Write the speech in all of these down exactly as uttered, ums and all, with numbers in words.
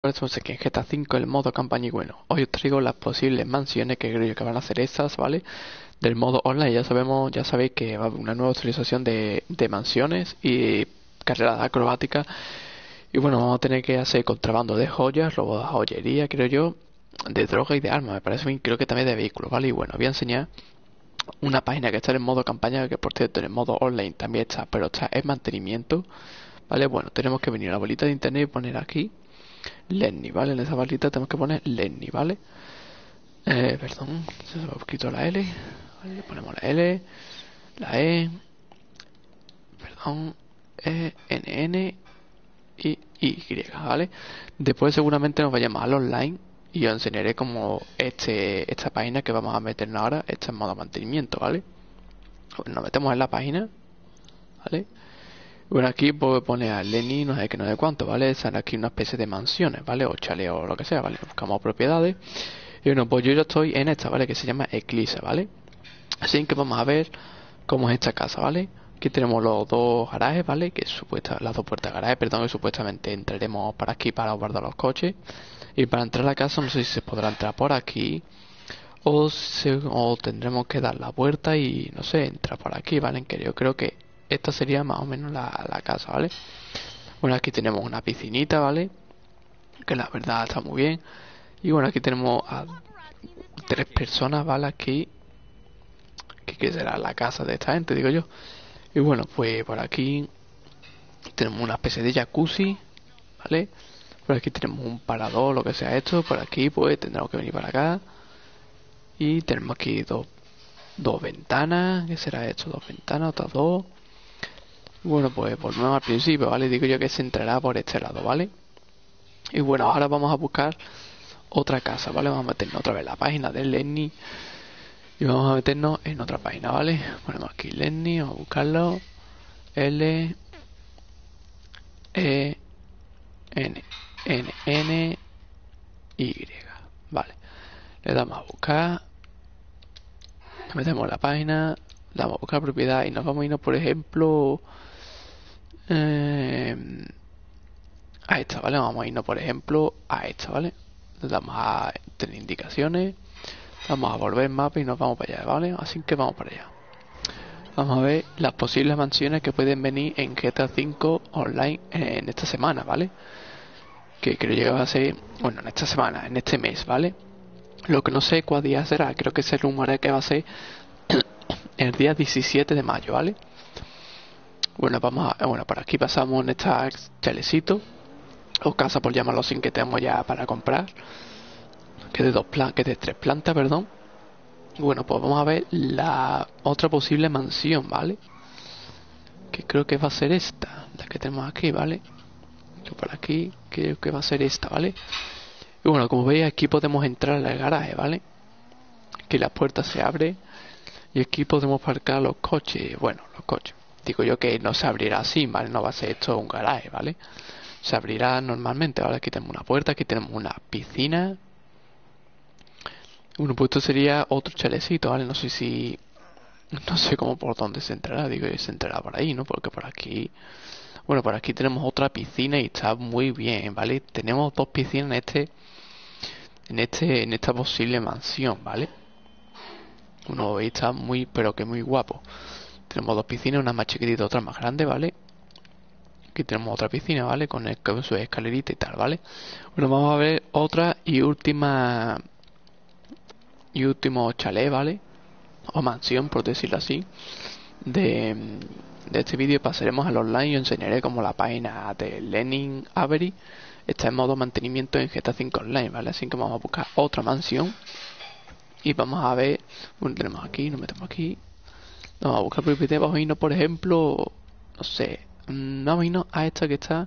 Estamos aquí en G T A cinco, el modo campaña y bueno, hoy os traigo las posibles mansiones que creo yo que van a ser estas, ¿vale? Del modo online. Ya sabemos, ya sabéis que va a haber una nueva actualización de, de mansiones y carreras acrobáticas. Y bueno, vamos a tener que hacer contrabando de joyas, robo de joyería, creo yo, de droga y de armas, me parece bien, creo que también de vehículos, ¿vale? Y bueno, voy a enseñar una página que está en modo campaña, que por cierto en el modo online también está, pero está en mantenimiento, ¿vale? Bueno, tenemos que venir a la bolita de internet y poner aquí Lenny, ¿vale? En esa barrita tenemos que poner Lenny, ¿vale? Eh, perdón, se me ha escrito la L. Vale, le ponemos la L, la E, perdón, E, N, N y Y, ¿vale? Después seguramente nos vayamos al online y os enseñaré como este, esta página que vamos a meternos ahora, está en modo mantenimiento, ¿vale? Nos metemos en la página, ¿vale? Bueno, aquí puedo poner a Lenny, no sé qué, no sé cuánto, ¿vale? Sale aquí una especie de mansiones, ¿vale? O chaleo o lo que sea, ¿vale? Buscamos propiedades. Y bueno, pues yo ya estoy en esta, ¿vale? Que se llama Eclipse, ¿vale? Así que vamos a ver cómo es esta casa, ¿vale? Aquí tenemos los dos garajes, ¿vale? Que supuesta, las dos puertas de garaje, perdón, que supuestamente entraremos para aquí para guardar los coches. Y para entrar a la casa no sé si se podrá entrar por aquí o, se, o tendremos que dar la vuelta y, no sé, entrar por aquí, ¿vale? Que yo creo que esta sería más o menos la, la casa, ¿vale? Bueno, aquí tenemos una piscinita, ¿vale? Que la verdad está muy bien. Y bueno, aquí tenemos a tres personas, ¿vale? Aquí, que, que será la casa de esta gente, digo yo. Y bueno, pues por aquí tenemos una especie de jacuzzi, ¿vale? Por aquí tenemos un parador, lo que sea esto. Por aquí, pues tendremos que venir para acá. Y tenemos aquí dos, dos ventanas. ¿Qué será esto? Dos ventanas, otras dos. Bueno, pues volvemos al principio, ¿vale? Digo yo que se entrará por este lado, ¿vale? Y bueno, ahora vamos a buscar otra casa, ¿vale? Vamos a meternos otra vez en la página de Lenny y vamos a meternos en otra página, ¿vale? Ponemos aquí Lenny, vamos a buscarlo. L E N N N Y, vale. Le damos a buscar, le metemos en la página, le damos a buscar propiedad y nos vamos a irnos, por ejemplo, eh, a esta, ¿vale? Vamos a irnos, por ejemplo, a esta, ¿vale? Le damos a tener indicaciones, vamos a volver mapa y nos vamos para allá, ¿vale? Así que vamos para allá. Vamos a ver las posibles mansiones que pueden venir en G T A cinco online en esta semana, ¿vale? Que creo que va a ser, bueno, en esta semana, en este mes, ¿vale? Lo que no sé cuál día será, creo que se rumorea que va a ser el día diecisiete de mayo, ¿vale? Bueno, vamos a, bueno, por aquí pasamos en esta chalecito o casa, por llamarlo así, que tenemos ya para comprar, que de dos plan que de tres plantas, perdón. Bueno, pues vamos a ver la otra posible mansión, ¿vale? Que creo que va a ser esta, la que tenemos aquí, ¿vale? Yo por aquí creo que va a ser esta, ¿vale? Y bueno, como veis, aquí podemos entrar al garaje, ¿vale? Aquí la puerta se abre y aquí podemos aparcar los coches. Bueno, los coches. Digo yo que no se abrirá así, ¿vale? No va a ser esto un garaje, ¿vale? Se abrirá normalmente, ¿vale? Aquí tenemos una puerta, aquí tenemos una piscina. Bueno, pues esto sería otro chalecito, ¿vale? No sé si... No sé cómo por dónde se entrará, digo, se entrará por ahí, ¿no? Porque por aquí... Bueno, por aquí tenemos otra piscina y está muy bien, ¿vale? Tenemos dos piscinas en este... En este... En esta posible mansión, ¿vale? Uno está muy... Pero que muy guapo. Tenemos dos piscinas, una más chiquitita, otra más grande, ¿vale? Aquí tenemos otra piscina, ¿vale? Con, el, con su escalerita y tal, ¿vale? Bueno, vamos a ver otra y última... Y último chalet, ¿vale? O mansión, por decirlo así, de, de este vídeo. Pasaremos al online y os enseñaré como la página de Lenin Avery está en modo mantenimiento en G T A cinco Online, ¿vale? Así que vamos a buscar otra mansión y vamos a ver, bueno, tenemos aquí, nos metemos aquí, vamos a buscar propiedad, vamos a irnos, por ejemplo, no sé, vamos a irnos a esta que está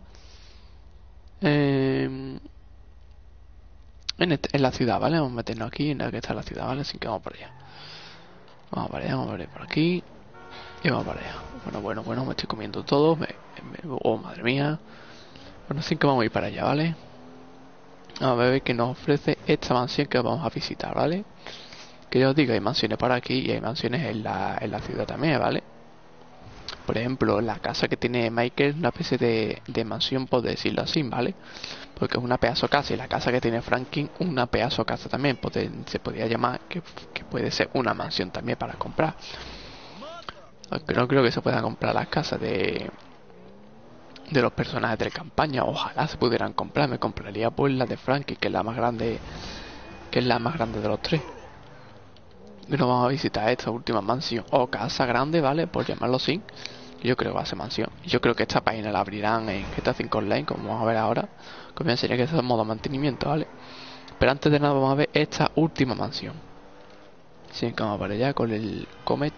eh, en, este, en la ciudad, ¿vale? Vamos a meternos aquí en la que está la ciudad, ¿vale? Así que vamos por allá. Vamos para allá, vamos a ver por aquí. Y vamos para allá. Bueno, bueno, bueno, me estoy comiendo todo. Me, me, oh, madre mía. Bueno, así que vamos a ir para allá, ¿vale? Vamos a ver qué nos ofrece esta mansión que vamos a visitar, ¿vale? Que ya os digo, hay mansiones por aquí y hay mansiones en la, en la ciudad también, ¿vale? por ejemplo, la casa que tiene Michael es una especie de, de mansión, por decirlo así, ¿vale? Porque es una pedazo casa, y la casa que tiene Franklin, una pedazo casa también, pues se podría llamar que, que puede ser una mansión también para comprar. Aunque no creo que se puedan comprar las casas de de los personajes de la campaña. Ojalá se pudieran comprar. Me compraría pues la de Frankie, que es la más grande, que es la más grande de los tres. Y nos vamos a visitar esta última mansión o casa grande, ¿vale? Por llamarlo así. Yo creo que va a ser mansión. Yo creo que esta página la abrirán en G T A cinco Online, como vamos a ver ahora. Que os voy a enseñar que es el modo mantenimiento, ¿vale? Pero antes de nada vamos a ver esta última mansión. Así que vamos para allá con el Comet.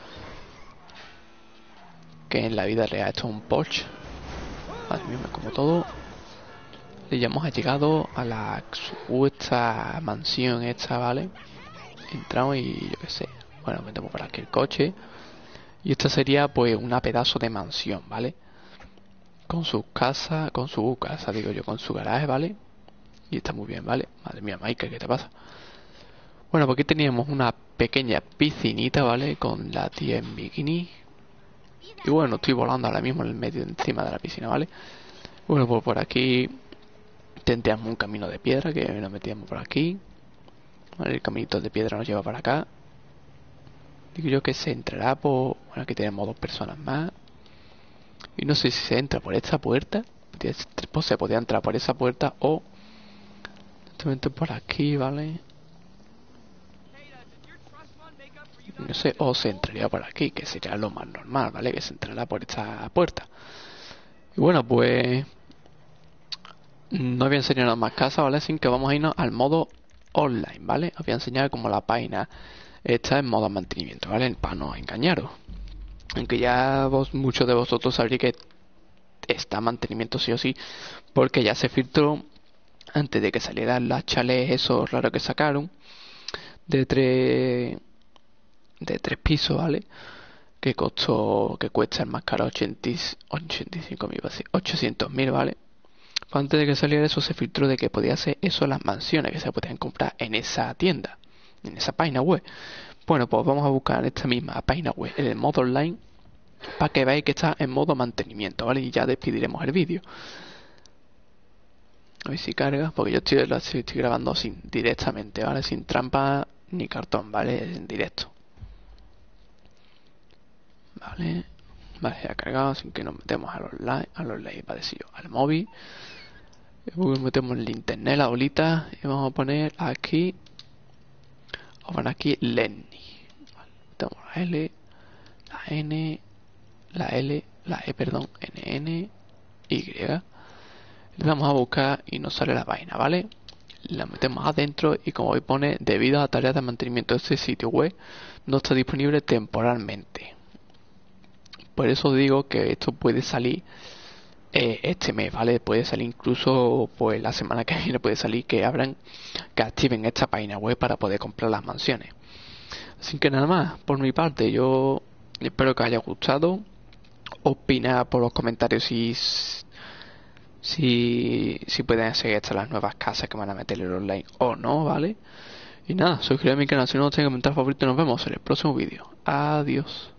Que en la vida real esto es un Porsche. Madre mía, me como todo. Y ya hemos llegado a la supuesta mansión esta, ¿vale? Entramos y yo qué sé. Bueno, metemos por aquí el coche. Y esta sería pues una pedazo de mansión, ¿vale? Con su casa, con su casa, digo yo, con su garaje, ¿vale? Y está muy bien, ¿vale? Madre mía, Michael, ¿qué te pasa? Bueno, pues aquí teníamos una pequeña piscinita, ¿vale? Con la tía en bikini. Y bueno, estoy volando ahora mismo en el medio, encima de la piscina, ¿vale? Bueno, pues por aquí tendríamos un camino de piedra que nos metíamos por aquí. Vale, el caminito de piedra nos lleva para acá. Digo yo que se entrará por... Bueno, aquí tenemos dos personas más. Y no sé si se entra por esta puerta. Pues se podía entrar por esa puerta o... Directamente por aquí, ¿vale? No sé, o se entraría por aquí, que sería lo más normal, ¿vale? Que se entrará por esta puerta. Y bueno, pues... No voy a enseñar más casas, ¿vale? Así que vamos a irnos al modo online, ¿vale? Os voy a enseñar como la página está en modo mantenimiento, ¿vale? Para no engañaros. Aunque ya vos, muchos de vosotros sabréis que está en mantenimiento sí o sí, porque ya se filtró antes de que salieran las chalets esos raros que sacaron de tres de tres pisos, ¿vale? Que costó, que cuesta el más caro ochenta, ochenta y cinco mil, ochocientos mil, ¿vale? Pues antes de que saliera eso se filtró de que podía ser eso las mansiones que se podían comprar en esa tienda, en esa página web. Bueno, pues vamos a buscar en esta misma página web, en el modo online, para que veáis que está en modo mantenimiento, ¿vale? Y ya despediremos el vídeo. A ver si carga, porque yo estoy, lo estoy, estoy grabando sin, directamente, ¿vale? Sin trampa ni cartón, ¿vale? En directo. Vale. Vale, ya ha cargado, sin que nos metemos a los online, a los online, para decir yo, al móvil. Luego metemos el internet, la bolita, y vamos a poner aquí, vamos a poner aquí Lenny. Vale, metemos la L, la N, la L, la E, perdón, N, N, Y. Le damos a buscar y nos sale la vaina, ¿vale? La metemos adentro y como hoy pone, debido a la tarea de mantenimiento de este sitio web, no está disponible temporalmente. Por eso digo que esto puede salir eh, este mes, ¿vale? Puede salir incluso pues la semana que viene, puede salir que abran, que activen esta página web para poder comprar las mansiones. Así que nada más, por mi parte, yo espero que os haya gustado. Opina por los comentarios si si, si pueden ser estas las nuevas casas que van a meter en online o no, ¿vale? Y nada, suscríbete a mi canal si no os tengo comentar favorito y nos vemos en el próximo vídeo. Adiós.